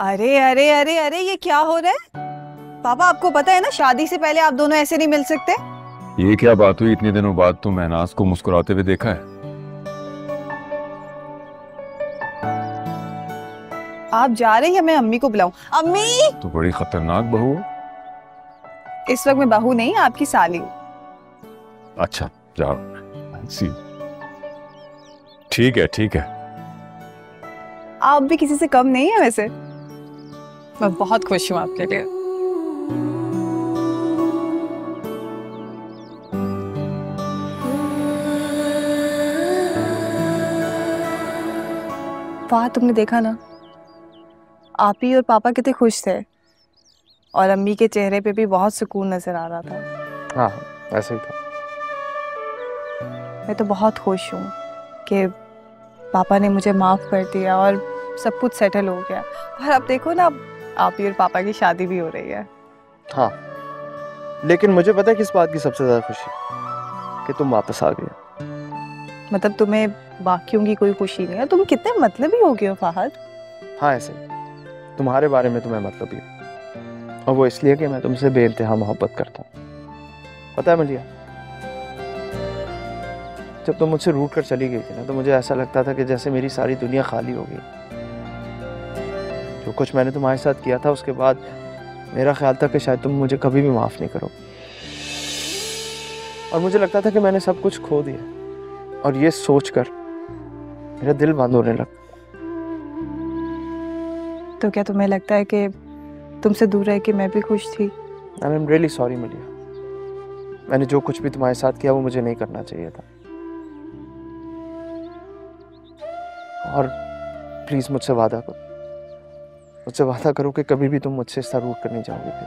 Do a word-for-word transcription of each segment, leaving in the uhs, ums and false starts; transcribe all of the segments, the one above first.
अरे अरे अरे अरे ये क्या हो रहा है? पापा आपको पता है ना, शादी से पहले आप दोनों ऐसे नहीं मिल सकते। ये क्या बात हुई? इतने दिनों बाद तो महनाज को मुस्कुराते हुए देखा है। आप जा रहे हैं या मैं अम्मी को बुलाऊं? अम्मी! तो बड़ी खतरनाक बहू हो। इस वक्त मैं बहू नहीं, आपकी साली हूँ। अच्छा जाओ। सी ठीक है ठीक है। आप भी किसी से कम नहीं है वैसे। मैं बहुत खुश हूँ आपके लिए। वाह, तुमने देखा ना, आप ही और पापा कितने खुश थे और अम्मी के चेहरे पे भी बहुत सुकून नजर आ रहा था। हाँ ऐसे ही था। मैं तो बहुत खुश हूँ कि पापा ने मुझे माफ कर दिया और सब कुछ सेटल हो गया। और अब देखो ना, आप ही और पापा की शादी भी हो रही है। हाँ लेकिन मुझे पता है किस बात की सबसे ज्यादा खुशी, कि तुम वापस आ गए। मतलब तुम्हें बाकियों की कोई खुशी नहीं है? तुम कितने मतलबी हो गए हो फहद। हाँ ऐसे ही, तुम्हारे बारे में तुम्हें मतलब ही, और वो इसलिए कि मैं तुमसे बेइंतहा मोहब्बत करता हूँ। पता है मलिया, जब तुम मुझसे रूठ कर चली गई थी ना, तो मुझे ऐसा लगता था कि जैसे मेरी सारी दुनिया खाली हो गई। जो कुछ मैंने तुम्हारे साथ किया था, उसके बाद मेरा ख्याल था कि शायद तुम मुझे कभी भी माफ नहीं करो, और मुझे लगता था कि मैंने सब कुछ खो दिया। और ये सोचकर मेरा दिल बंद होने लगा। तो क्या तुम्हें लगता है कि तुमसे दूर रह के मैं भी खुश थी? आई एम रियली सॉरी मलिया, मैंने जो कुछ भी तुम्हारे साथ किया वो मुझे नहीं करना चाहिए था। और प्लीज मुझसे वादा करो, मुझसे वादा करो कि कभी भी तुम मुझसे इस तरह रूठ कर नहीं जाओगे फिर।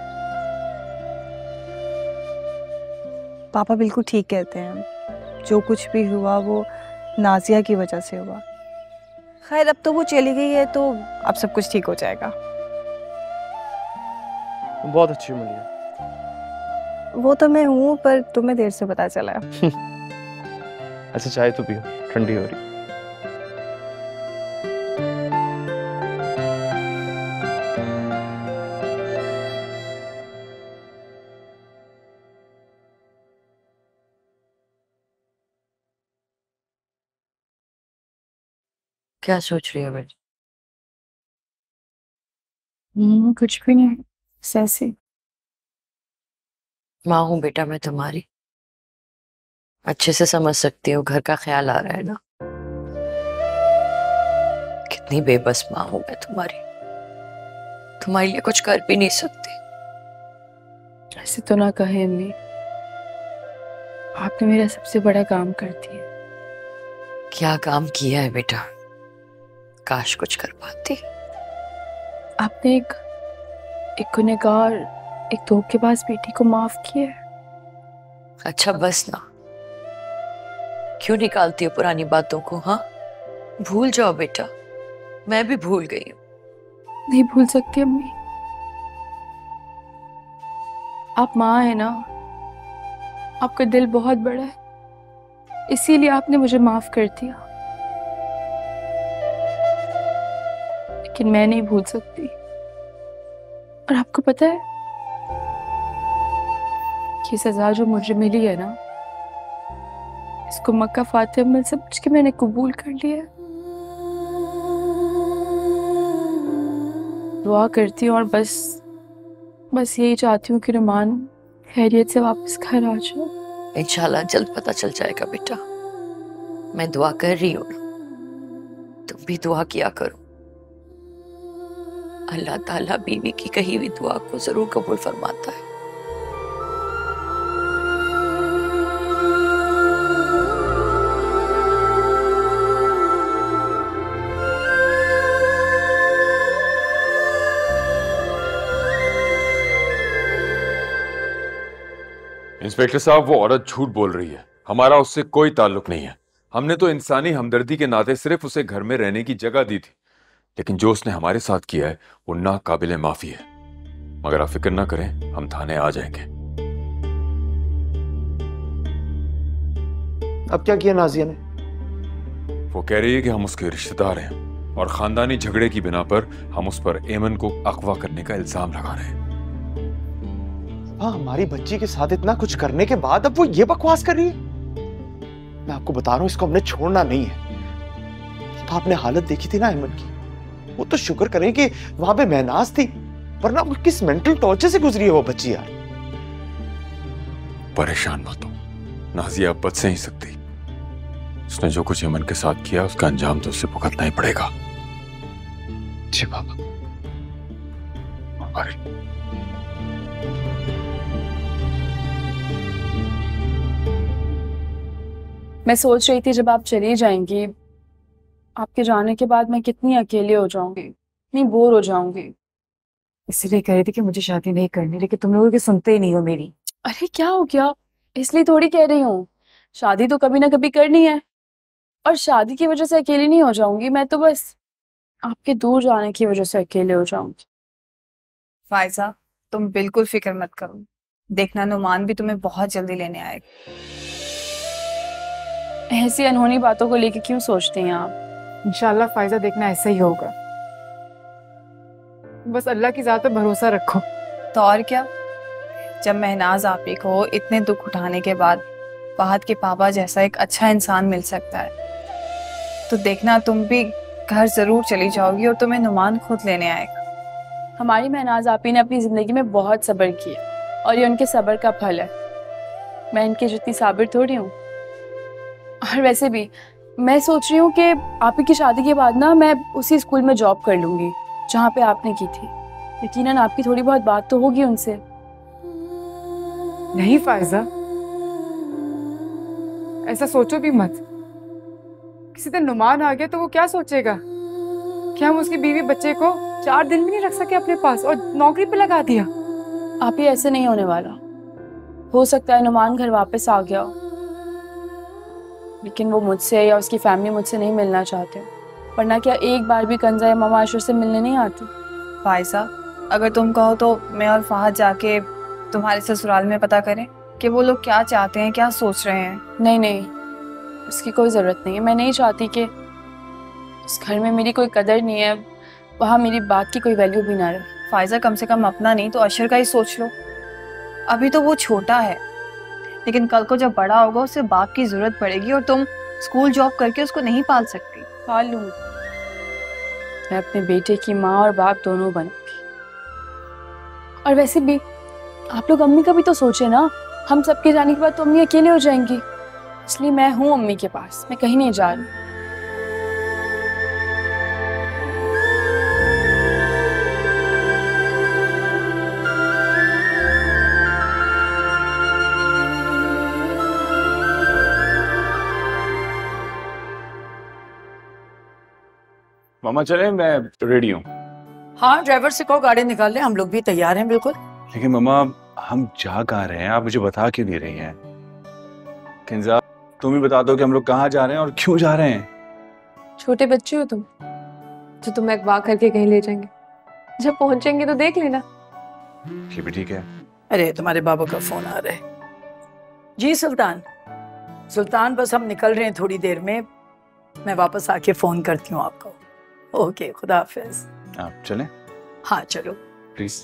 पापा बिल्कुल ठीक कहते हैं, जो कुछ भी हुआ वो नाजिया की वजह से हुआ। खैर अब तो वो चली गई है तो अब सब कुछ ठीक हो जाएगा। तुम बहुत अच्छी हो मलिया। वो तो मैं हूँ, पर तुम्हें देर से पता चला। अच्छा चाय तो पियो, ठंडी हो रही। क्या सोच रही हो बेटी? हम्म, कुछ भी नहीं, ऐसे। माँ हूँ बेटा मैं तुम्हारी, अच्छे से समझ सकती हूँ। घर का ख्याल आ रहा है ना। कितनी बेबस माँ हूँ मैं तुम्हारी, तुम्हारे लिए कुछ कर भी नहीं सकती। ऐसे तो ना कहे अम्मी, आपने मेरा सबसे बड़ा काम कर दिया। क्या काम किया है बेटा? काश कुछ कर पाती। आपने एक एक गुनहगार, एक धोखेबाज बेटी को माफ किया है। अच्छा बस ना, क्यों निकालती हो पुरानी बातों को? हाँ भूल जाओ बेटा, मैं भी भूल गई हूँ। नहीं भूल सकती अम्मी, आप माँ है ना, आपका दिल बहुत बड़ा है, इसीलिए आपने मुझे माफ कर दिया। लेकिन मैं नहीं भूल सकती। और आपको पता है, ये सजा जो मुझे मिली है ना, इसको मक्का फातिहा में समझ के मैंने कबूल कर लिया। दुआ करती हूँ और बस बस यही चाहती हूँ कि रुमान खैरियत से वापस घर आ जाओ। इंशाल्लाह जल्द पता चल जाएगा बेटा, मैं दुआ कर रही हूँ ना, तुम भी दुआ किया करो। अल्लाह ताला बीवी की कही हुई दुआ को जरूर कबूल फरमाता है। इंस्पेक्टर साहब, वो औरत झूठ बोल रही है। हमारा उससे कोई ताल्लुक नहीं है। हमने तो इंसानी हमदर्दी के नाते सिर्फ उसे घर में रहने की जगह दी थी, लेकिन जो उसने हमारे साथ किया है वो नाकाबिले माफी है। मगर आप फिक्र ना करें, हम थाने आ जाएंगे। अब क्या किया नाजिया ने? वो कह रही है कि हम उसके रिश्तेदार हैं और खानदानी झगड़े की बिना पर हम उस पर एमन को अगवा करने का इल्जाम लगा रहे हैं। हाँ, हमारी बच्ची के साथ इतना कुछ करने के बाद अब वो ये बकवास कर रही है। मैं आपको बता रहा हूँ, इसको हमने छोड़ना नहीं है। तो आपने हालत देखी थी ना एमन की, वो तो शुक्र करें कि वहां पे महनाज थी, वरना वो किस मेंटल टॉर्चर से गुजरी है वो बच्ची यार। परेशान मत हो, नाजिया अब बच नहीं सकती। उसने जो कुछ एमन के साथ किया उसका अंजाम तो उसे भुगतना ही पड़ेगा। जी बाबा। अरे मैं सोच रही थी जब आप चली जाएंगी, आपके जाने के बाद मैं कितनी अकेली हो जाऊंगी, इतनी बोर हो जाऊंगी। इसीलिए कह रही थी कि मुझे शादी नहीं करनी, लेकिन तुम लोग सुनते ही नहीं हो मेरी। अरे क्या हो गया, इसलिए थोड़ी कह रही हूँ। शादी तो कभी ना कभी करनी है, और शादी की वजह से अकेली नहीं हो जाऊंगी मैं, तो बस आपके दूर जाने की वजह से अकेले हो जाऊंगी। फायजा, तुम बिल्कुल फिक्र मत करो, देखना नुमान भी तुम्हें बहुत जल्दी लेने आएगा। ऐसी अनहोनी बातों को लेके क्यों सोचती हैं आप? इंशाल्लाह फायजा, देखना ऐसा ही होगा। बस अल्लाह की ज़ात पे भरोसा रखो। तो और क्या, जब महनाज आपी को इतने दुख उठाने के बाद फहद के पापा जैसा एक अच्छा इंसान मिल सकता है, तो देखना तुम भी घर जरूर चली जाओगी और तुम्हें नुमान खुद लेने आएगा। हमारी महनाज आपी ने अपनी जिंदगी में बहुत सब्र किया, और ये उनके सब्र का फल है। मैं इनकी जितनी साबिर थोड़ी हूँ। और वैसे भी मैं सोच रही हूँ कि आपी की शादी के बाद ना मैं उसी स्कूल में जॉब कर लूंगी जहाँ पे आपने की थी। यकीनन आपकी थोड़ी बहुत बात तो होगी उनसे। नहीं फायजा, ऐसा सोचो भी मत। किसी दिन नुमान आ गया तो वो क्या सोचेगा कि हम उसकी बीवी बच्चे को चार दिन भी नहीं रख सके अपने पास और नौकरी पे लगा दिया। आप ही ऐसे नहीं होने वाला। हो सकता है नुमान घर वापस आ गया हो, लेकिन वो मुझसे या उसकी फैमिली मुझसे नहीं मिलना चाहते। वरना क्या एक बार भी कंजा या मामा आशुर से मिलने नहीं आती? फायजा, अगर तुम कहो तो मैं और फहद जाके तुम्हारे ससुराल में पता करें कि वो लोग क्या चाहते हैं, क्या सोच रहे हैं। नहीं नहीं, उसकी कोई ज़रूरत नहीं है। मैं नहीं चाहती कि उस घर में मेरी कोई कदर नहीं है, वहाँ मेरी बात की कोई वैल्यू भी ना रहे। फायजा, कम से कम अपना नहीं तो अशर का ही सोच लो। अभी तो वो छोटा है, लेकिन कल को जब बड़ा होगा उसे बाप की जरूरत पड़ेगी और तुम स्कूल जॉब करके उसको नहीं पाल सकती। पाल लूंगी, मैं अपने बेटे की माँ और बाप दोनों बनूंगी। और वैसे भी आप लोग अम्मी का भी तो सोचे ना। हम सबके जाने के बाद तो अम्मी अकेले हो जाएंगी, इसलिए मैं हूँ अम्मी के पास, मैं कहीं नहीं जा रही। मामा चले, मैं रेडी हूँ। हाँ, ड्राइवर से कहो गाड़ी निकाल ले, हम लोग भी तैयार हैं बिल्कुल। लेकिन मामा, हम जा कहाँ रहे हैं? आप मुझे बता क्यों नहीं रही हैं? किंजा, तुम ही बता दो कि हम लोग कहाँ जा रहे हैं और क्यों जा रहे हैं। छोटे बच्चे हो तुम, जो तुम्हें अगवा करके कहीं ले जाएंगे। जब पहुंचेंगे तो देख लेना। ये भी ठीक है। अरे तुम्हारे बाबा का फोन आ रहा है। जी सुल्तान। सुल्तान, बस हम निकल रहे हैं थोड़ी देर में, मैं वापस आके फोन करती हूँ आपको। ओके, खुदा हाफिज। आप चलें? हाँ चलो प्लीज।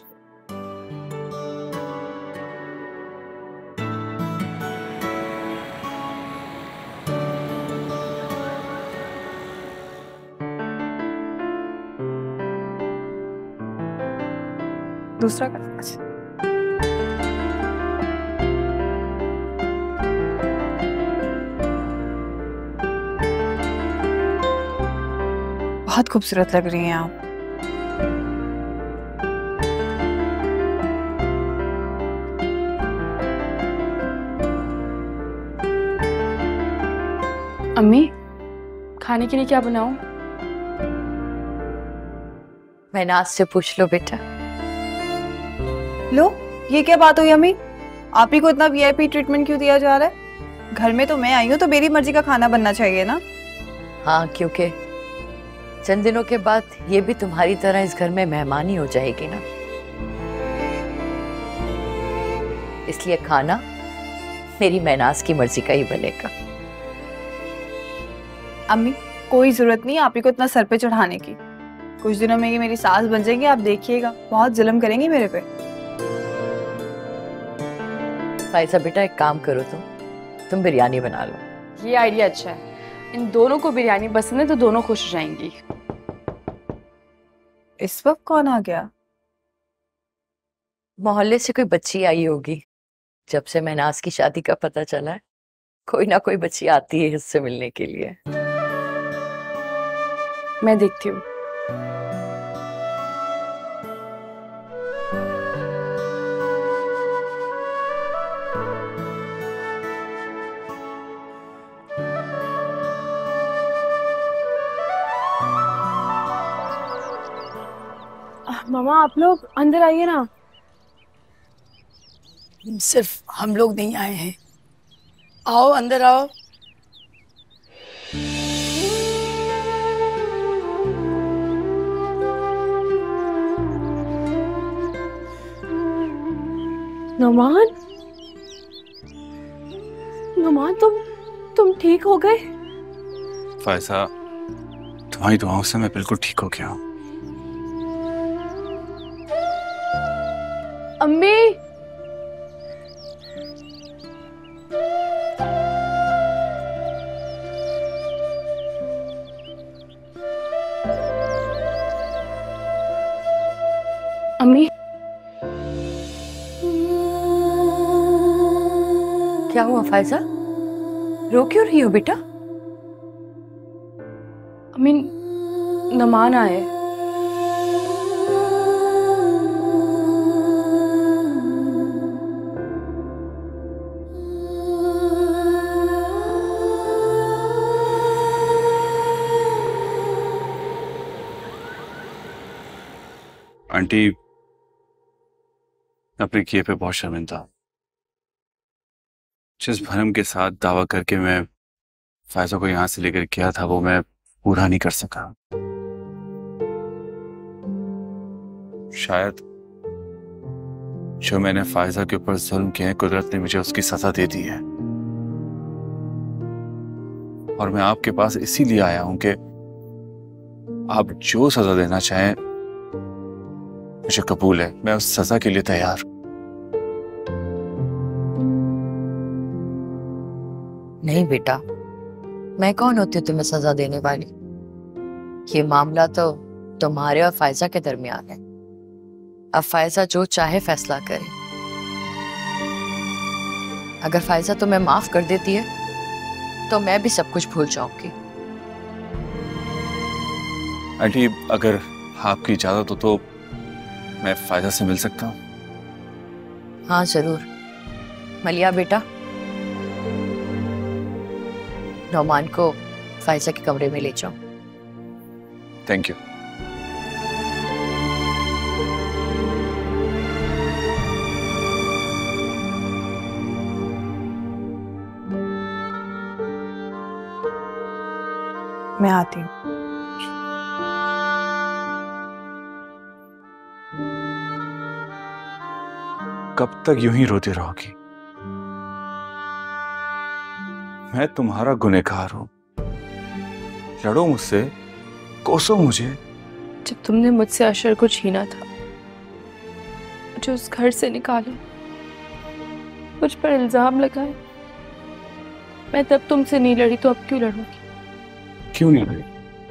दूसरा कर। बहुत खूबसूरत लग रही हैं आप। अम्मी, खाने के लिए क्या बनाऊं? महनाज से पूछ लो बेटा। लो, ये क्या बात हुई अम्मी? आप ही को इतना वीआईपी ट्रीटमेंट क्यों दिया जा रहा है? घर में तो मैं आई हूँ तो मेरी मर्जी का खाना बनना चाहिए ना। हाँ, क्योंकि चंद दिनों के बाद ये भी तुम्हारी तरह इस घर में मेहमान ही हो जाएगी ना, इसलिए खाना मेरी महनाज की मर्जी का ही बनेगा। अम्मी, कोई जरूरत नहीं आप ही को इतना सर पे चढ़ाने की। कुछ दिनों में ये मेरी सास बन जाएंगी, आप देखिएगा, बहुत जुल्म करेंगी मेरे पे। फाइजा बेटा एक काम करो, तुम तुम बिरयानी बना लो। ये आइडिया अच्छा है, इन दोनों को बिरयानी पसंद है तो दोनों खुश हो जाएंगी। इस वक्त कौन आ गया? मोहल्ले से कोई बच्ची आई होगी। जब से महनाज की शादी का पता चला है, कोई ना कोई बच्ची आती है इससे मिलने के लिए। मैं देखती हूँ। मामा आप लोग अंदर आइए ना। सिर्फ हम लोग नहीं आए हैं, आओ अंदर आओ। नुमान, नुमान तुम तुम ठीक हो गए? फायजा, तुम्हारी दुआओं से मैं बिल्कुल ठीक हो गया हूँ। अम्मी, अम्मी क्या हुआ फायजा, रो क्यों रही हो बेटा? अम्मी नमान आए। आंटी, अपने किए पे बहुत शर्मिंदा। जिस भरम के साथ दावा करके मैं फायजा को यहां से लेकर गया था वो मैं पूरा नहीं कर सका। शायद जो मैंने फायजा के ऊपर जुल्म किया है, कुदरत ने मुझे उसकी सजा दे दी है। और मैं आपके पास इसीलिए आया हूं कि आप जो सजा देना चाहें मुझे कबूल है, मैं उस सजा के लिए तैयार हूं। नहीं बेटा, मैं कौन होती हूँ तुम्हें सजा देने वाली? ये मामला तो तुम्हारे और फायजा के दरमियान है। अब फायजा जो चाहे फैसला करे। अगर फायजा तुम्हें माफ कर देती है तो मैं भी सब कुछ भूल जाऊंगी। आंटी, अगर आपकी इजाजत हो तो मैं फायजा से मिल सकता हूँ? हाँ जरूर। मलिया बेटा, नौमान को फायजा के कमरे में ले जाओ। Thank you. मैं आती हूँ। कब तक यूं ही रोती रहोगी? मैं तुम्हारा गुनहगार हूं, लड़ो मुझसे, कोसो मुझे। जब तुमने मुझसे अशर को छीना था, मुझे उस घर से निकाला, मुझ पर इल्जाम लगाए, मैं तब तुमसे नहीं लड़ी तो अब क्यों लड़ूंगी? क्यों नहीं लड़ी?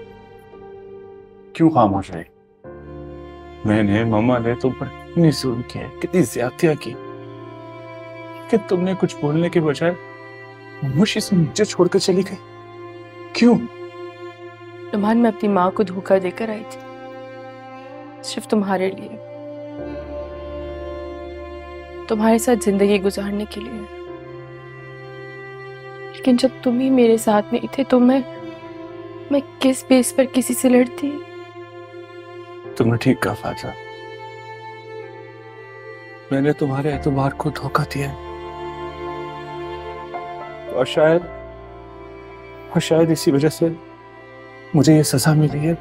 क्यों खामोश रही? मैंने, मम्मा ने तुम पर कितनी जुल्म किया, कितनी ज्यादतियां की, कि तुमने कुछ बोलने के बजाय मुझे से मुझे छोड़कर चली गई। क्यों? नुमान, मैं अपनी माँ को धोखा देकर आई थी, सिर्फ तुम्हारे लिए, तुम्हारे साथ जिंदगी गुजारने के लिए। लेकिन जब तुम ही मेरे साथ नहीं थे तो मैं मैं किस बेस पर किसी से लड़ती? तुमने ठीक कहा फाजा, मैंने तुम्हारे एतबार को धोखा दिया और शायद और शायद इसी वजह से मुझे ये सजा मिली है।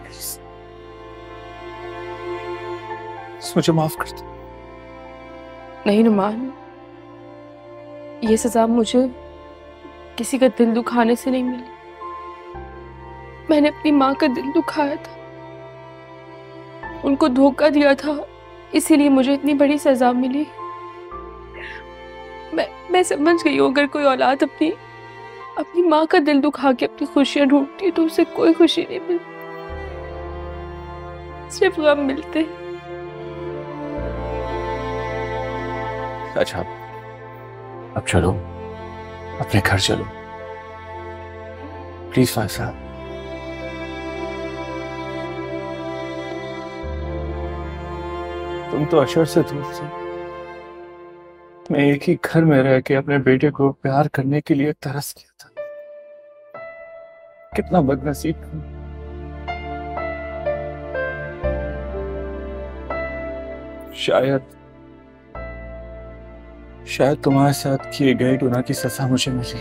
मुझे माफ कर दो। नहीं नुमान, ये सजा मुझे किसी का दिल दुखाने से नहीं मिली, मैंने अपनी माँ का दिल दुखाया था, उनको धोखा दिया था, इसीलिए मुझे इतनी बड़ी सजा मिली। मैं मैं समझ गई हूँ अगर कोई औलाद अपनी अपनी माँ का दिल दुखा के अपनी खुशियां ढूंढती है तो उसे कोई खुशी नहीं मिलती, सिर्फ गम मिलते। अच्छा, अब चलो, अपने घर चलो प्लीज फायसा। तुम तो अशर से दूर थे, मैं एक ही घर में रह के अपने बेटे को प्यार करने के लिए तरस गया था। कितना बदनसीब हूं। शायद शायद तुम्हारे साथ किए गए गुनाह की सजा मुझे मिली।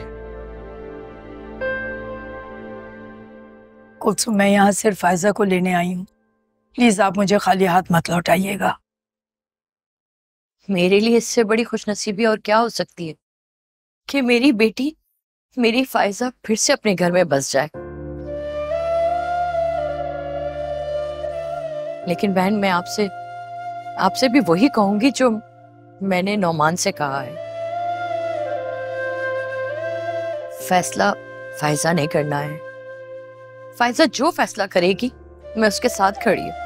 कुलसुम, मैं यहाँ सिर्फ फायजा को लेने आई हूँ, प्लीज आप मुझे खाली हाथ मत लौटाइएगा। मेरे लिए इससे बड़ी खुशनसीबी और क्या हो सकती है कि मेरी बेटी, मेरी फायजा फिर से अपने घर में बस जाए। लेकिन बहन, मैं आपसे आपसे भी वही कहूंगी जो मैंने नौमान से कहा है। फैसला फायजा नहीं करना है। फायजा जो फैसला करेगी मैं उसके साथ खड़ी हूं।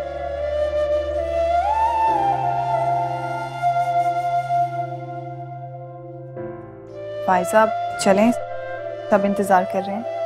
भाई साहब चलें, सब इंतजार कर रहे हैं।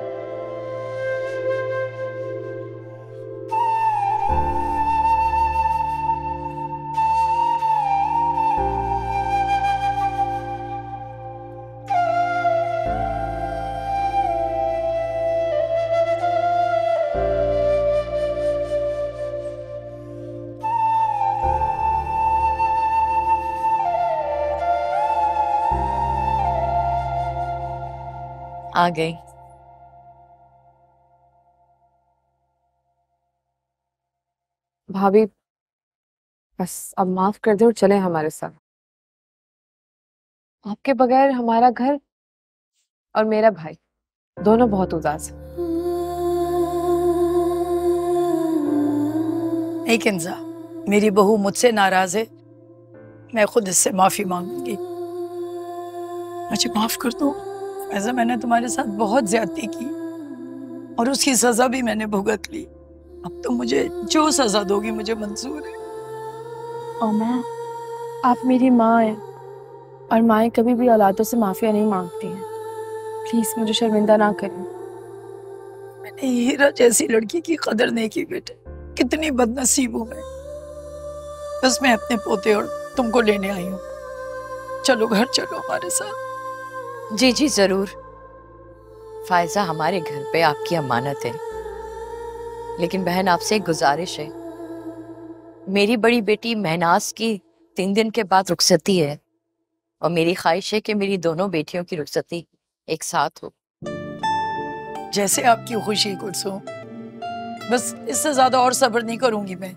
आ गई। भाभी बस अब माफ कर दे और चले हमारे साथ। आपके बगैर हमारा घर और मेरा भाई दोनों बहुत उदास है। नहीं किंजा, मेरी बहू मुझसे नाराज है, मैं खुद इससे माफी मांगूंगी। मुझे माफ कर दो। ऐसा मैंने तुम्हारे साथ बहुत ज्यादती की और उसकी सजा भी मैंने भुगत ली। अब तो मुझे जो सजा दोगी मुझे मंजूर है। और माँ, आप मेरी माँ हैं और माएँ कभी भी औलादों से माफिया नहीं मांगती हैं। प्लीज मुझे शर्मिंदा ना करें। मैंने हीरा जैसी लड़की की कदर नहीं की बेटे, कितनी बदनसीब हूँ मैं। बस मैं अपने पोते और तुमको लेने आई हूँ। चलो घर चलो हमारे साथ। जी जी जरूर। फायजा हमारे घर पे आपकी अमानत है, लेकिन बहन आपसे एक गुजारिश है। मेरी बड़ी बेटी महनाज की तीन दिन के बाद रुखसती है और मेरी ख्वाहिश है कि मेरी दोनों बेटियों की रुखसती एक साथ हो। जैसे आपकी खुशी कुलसुम, बस इससे ज्यादा और सब्र नहीं करूंगी मैं।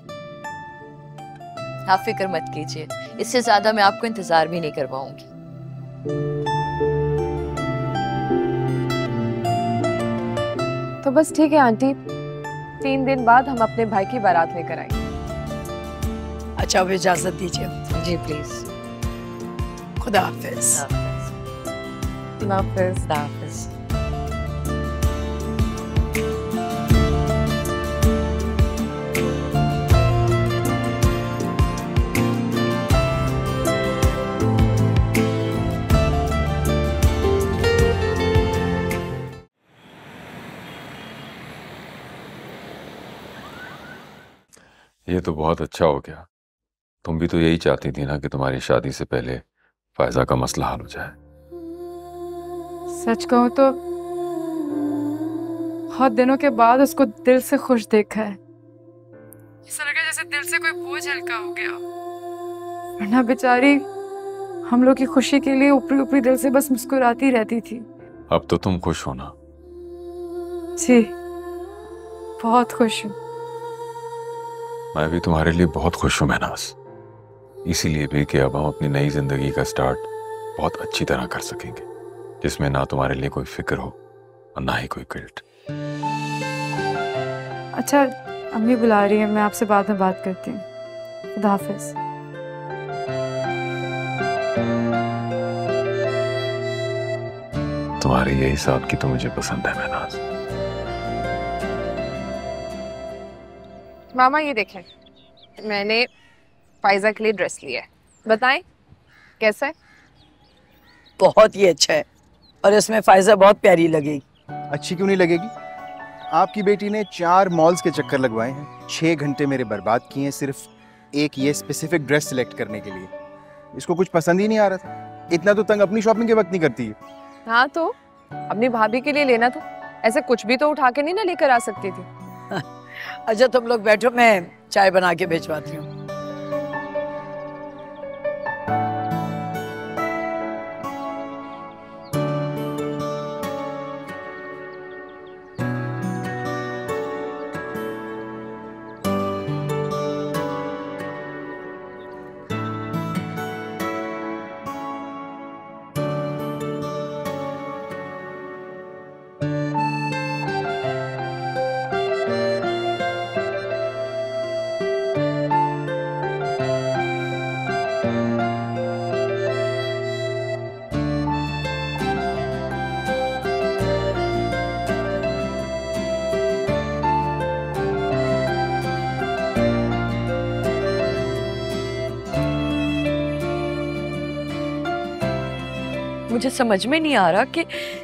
आप फिक्र मत कीजिए, इससे ज्यादा मैं आपको इंतजार भी नहीं करवाऊंगी। तो बस ठीक है आंटी, तीन दिन बाद हम अपने भाई की बारात लेकर आएंगे। अच्छा, अब इजाजत दीजिए। जी प्लीज। खुदा हाफिज। खुदा हाफिज। खुदा हाफिज। ये तो बहुत अच्छा हो गया। तुम भी तो यही चाहती थी ना कि तुम्हारी शादी से पहले फायजा का मसला हल हो जाए। सच कहूं तो बहुत दिनों के बाद उसको दिल से खुश देखा है। ऐसा लगा जैसे दिल से कोई बोझ हल्का हो गया। वरना बेचारी हम लोग की खुशी के लिए ऊपरी ऊपरी दिल से बस मुस्कुराती रहती थी। अब तो तुम खुश हो ना? जी बहुत खुश हूँ। मैं भी तुम्हारे लिए बहुत खुश हूँ महनाज, इसीलिए भी कि अब हम अपनी नई जिंदगी का स्टार्ट बहुत अच्छी तरह कर सकेंगे, जिसमें ना तुम्हारे लिए कोई फिक्र हो और ना ही कोई गिल्ट। अच्छा, अम्मी बुला रही है, मैं आपसे बाद में बात करती हूँ। खुदा हाफिज। तुम्हारी यही साहब की तो मुझे पसंद है महनाज। मामा ये देखें, मैंने फायजा के लिए ड्रेस लिया है, बताएं कैसा है? बहुत ही अच्छा है और इसमें फायजा बहुत प्यारी लगेगी। अच्छी क्यों नहीं लगेगी? आपकी बेटी ने चार मॉल्स के चक्कर लगवाए हैं, छह घंटे मेरे बर्बाद किए हैं सिर्फ एक ये स्पेसिफिक ड्रेस सिलेक्ट करने के लिए। इसको कुछ पसंद ही नहीं आ रहा था। इतना तो तंग अपनी शॉपिंग के वक्त नहीं करती है। हाँ तो अपनी भाभी के लिए लेना था, ऐसे कुछ भी तो उठा के नहीं ना लेकर आ सकती थी। अच्छा तुम लोग बैठो, मैं चाय बना के भिजवाती हूँ। मुझे समझ में नहीं आ रहा कि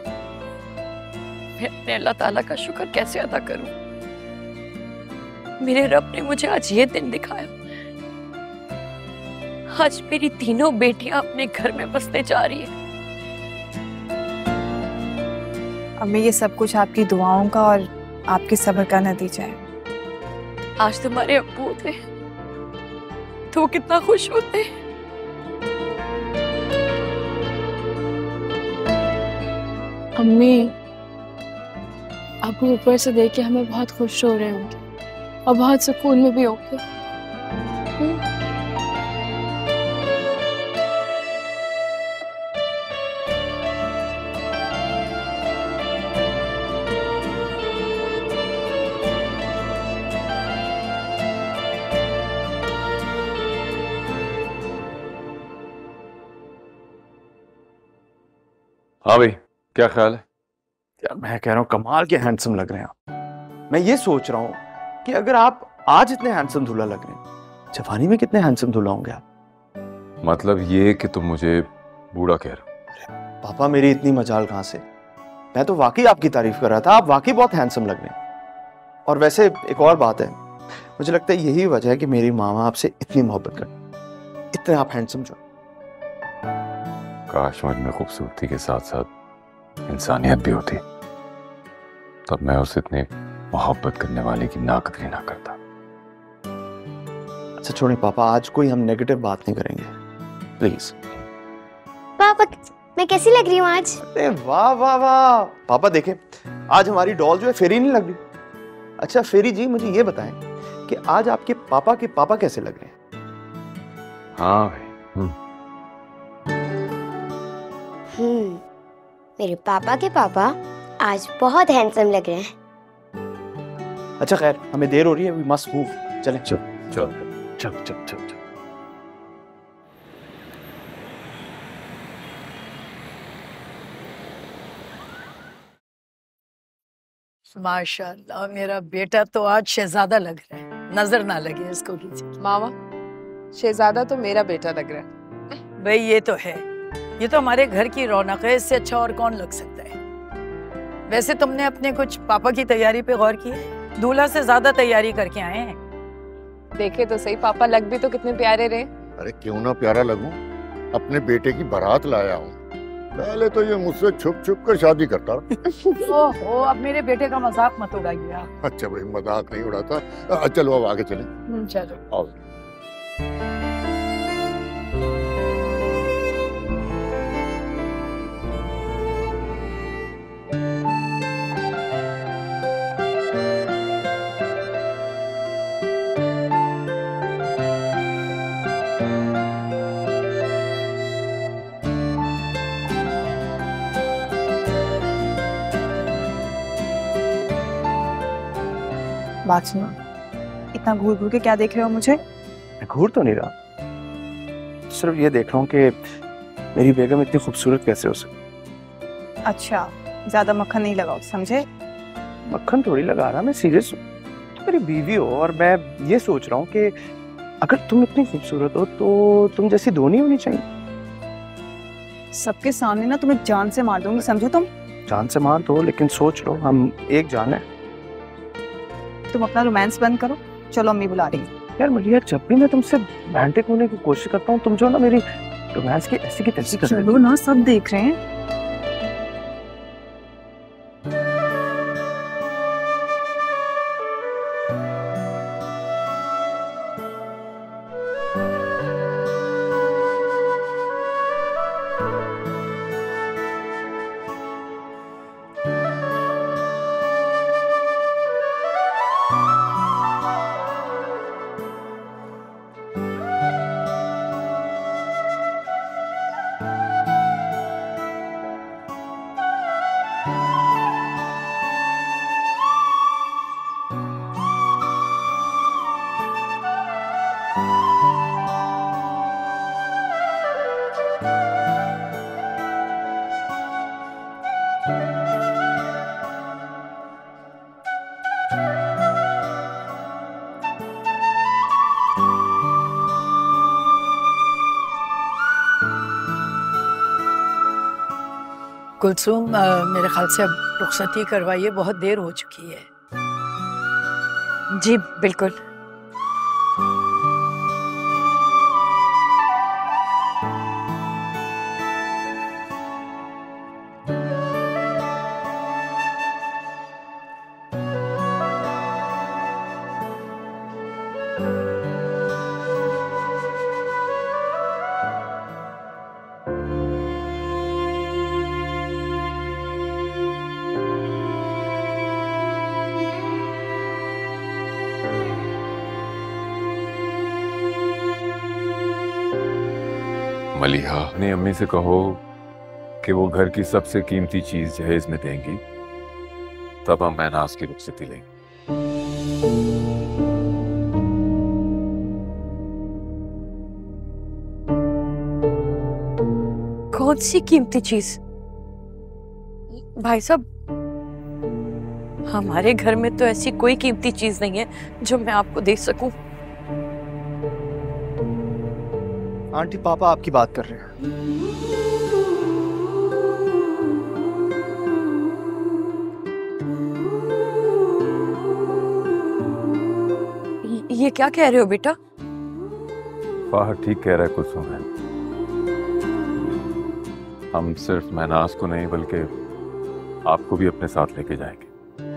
मैं अपने अल्लाह ताला का शुक्र कैसे अदा करूं। मेरे रब ने मुझे आज ये दिन दिखाया। आज मेरी तीनों बेटियां अपने घर में बसने जा रही हैं। अम्मी ये सब कुछ आपकी दुआओं का और आपके सब्र का नतीजा है। आज तुम्हारे अब्बू होते तो वो कितना खुश होते। अम्मी, आपको ऊपर से देख के हमें बहुत खुश हो रहे होंगे और बहुत सुकून में भी होंगे। हाँ भाई, क्या ख्याल है? यार मैं कह रहा हूँ कमाल के हैंडसम लग रहे हैं आप। मैं ये सोच रहा हूँ कि अगर आप आज इतने हैंडसम दूल्हा लग रहे हैं, जवानी में कितने हैंडसम दूल्हा होंगे आप? मतलब ये कि तुम मुझे बूढ़ा कह रहे हो? पापा मेरी इतनी मजाल कहाँ से? मैं तो वाकई आपकी तारीफ कर रहा था, आप वाकई बहुत हैंडसम लग रहे हैं। और वैसे एक और बात है, मुझे लगता है यही वजह है कि मेरी मामा आपसे इतनी मोहब्बत करती, इतने आप हैंडसम जो। काश मुझ में खूबसूरती के साथ साथ इंसानियत भी होती, तब मैं उस इतने मोहब्बत करने वाले की नाकदरी ना करता। अच्छा छोड़िए पापा, आज कोई हम नेगेटिव बात नहीं करेंगे प्लीज। पापा मैं कैसी लग रही हूँ आज? अरे वाह वाह वाह पापा देखें, आज हमारी डॉल जो है फेरी नहीं लग रही। अच्छा फेरी जी मुझे ये बताएं कि आज आपके पापा के पापा कैसे लग रहे हैं? हाँ भाई। हम्म मेरे पापा के पापा आज बहुत हैंडसम लग रहे हैं। अच्छा खैर हमें देर हो रही है, वी मस्ट मूव। चलें चल चल चल चल चल चल। माशाल्लाह मेरा बेटा तो आज शहजादा लग रहा है, नजर ना लगे इसको किसी। मामा, शहजादा तो मेरा बेटा लग रहा है। भाई ये तो है, ये तो हमारे घर की रौनक है, इससे अच्छा और कौन लग सकता है। वैसे तुमने अपने कुछ पापा की तैयारी पे गौर किया? दूल्हा से ज्यादा तैयारी करके आए हैं। देखे तो सही, पापा लग भी तो कितने प्यारे रहे। अरे क्यों ना प्यारा लगूं, अपने बेटे की बारात लाया हूँ। पहले तो ये मुझसे छुप छुप कर शादी करता। ओहो अब मेरे बेटे का मजाक मत उड़ाइए आप। अच्छा भाई मजाक नहीं उड़ाता, चलो अब आगे चलें। चलो आओ। बात सुनो, इतना घूर घूर के क्या देख रहे हो मुझे? मैं घूर तो नहीं रहा, सिर्फ ये देख रहा हूँ कि मेरी बेगम इतनी खूबसूरत कैसे हो सकती। अच्छा, ज्यादा मक्खन नहीं लगाओ, समझे? मक्खन थोड़ी लगा रहा, मैं सीरियस हूँ। तुम मेरी बीवी हो और मैं ये सोच रहा हूँ कि अगर तुम इतनी खूबसूरत हो तो तुम जैसी दो नहीं होनी चाहिए। सबके सामने ना तुम्हें जान से मार दूंगी, समझे तुम? जान से मार दो, लेकिन सोच लो हम एक जान है। तुम अपना रोमांस बंद करो, चलो अम्मी बुला रही है। यार मलिया, जब भी मैं तुमसे रोमांटिक होने की कोशिश करता हूँ तुम जो ना मेरी रोमांस की ऐसी की तैसी कर चलो ना, सब देख रहे हैं। कुलसूम, मेरे ख्याल से अब रुखसती करवाइए, बहुत देर हो चुकी है। जी बिल्कुल। मलिहा, अपनी अम्मी से कहो कि वो घर की सबसे कीमती चीज जहेज में देंगी, तब हम महनाज की रुखसती लेंगे। कौन सी कीमती चीज? भाई साहब, हमारे घर में तो ऐसी कोई कीमती चीज नहीं है जो मैं आपको दे सकूं। आंटी, पापा आपकी बात कर रहे हैं। ये क्या कह रहे हो बेटा? फाहद ठीक कह रहा है कुलसूम है। हम सिर्फ महनाज को नहीं बल्कि आपको भी अपने साथ लेके जाएंगे।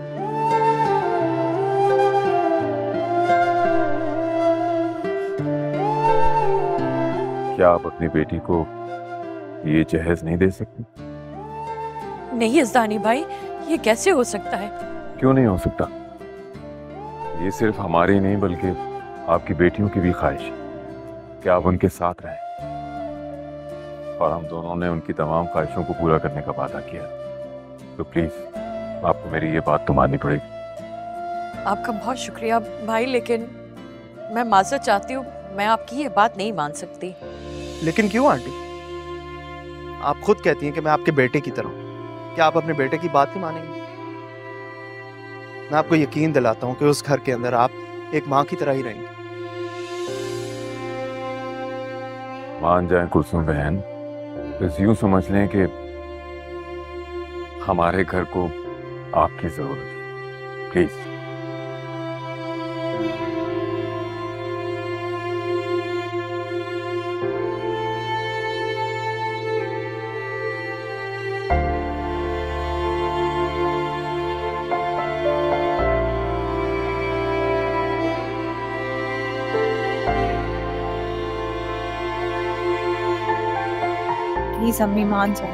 क्या आप अपनी बेटी को ये जहेज नहीं दे सकते? नहीं इज़दानी भाई, ये कैसे हो सकता है? क्यों नहीं हो सकता? ये सिर्फ हमारी नहीं बल्कि आपकी बेटियों की भी ख्वाहिश है कि आप उनके साथ रहें, और हम दोनों ने उनकी तमाम ख्वाहिशों को पूरा करने का वादा किया। तो प्लीज आपको मेरी ये बात तो माननी पड़ेगी। आपका बहुत शुक्रिया भाई, लेकिन मैं माजरत चाहती हूँ, मैं आपकी ये बात नहीं मान सकती। लेकिन क्यों आंटी? आप खुद कहती हैं कि मैं आपके बेटे की तरह हूं। क्या आप अपने बेटे की बात नहीं मानेंगी? मैं आपको यकीन दिलाता हूं कि उस घर के अंदर आप एक माँ की तरह ही रहेंगे। मान जाए कुलसूम बहन, बस यूं समझ लें कि हमारे घर को आपकी जरूरत है। प्लीज। प्लीज अम्मी मान जाए।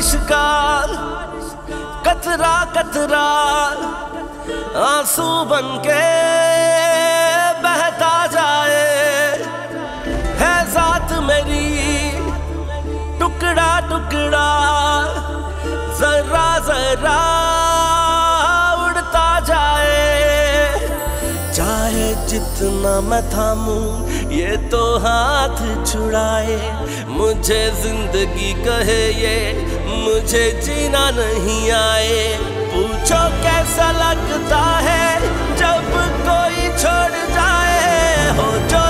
बारिश का कतरा कतरा आंसू बनके बहता जाए, है जात मेरी टुकड़ा टुकड़ा जरा जरा उड़ता जाए। चाहे जितना मैं थामूं ये तो हाथ छुड़ाए, मुझे जिंदगी कहे ये मुझे जीना नहीं आए। पूछो कैसा लगता है जब कोई छोड़ जाए, हो जो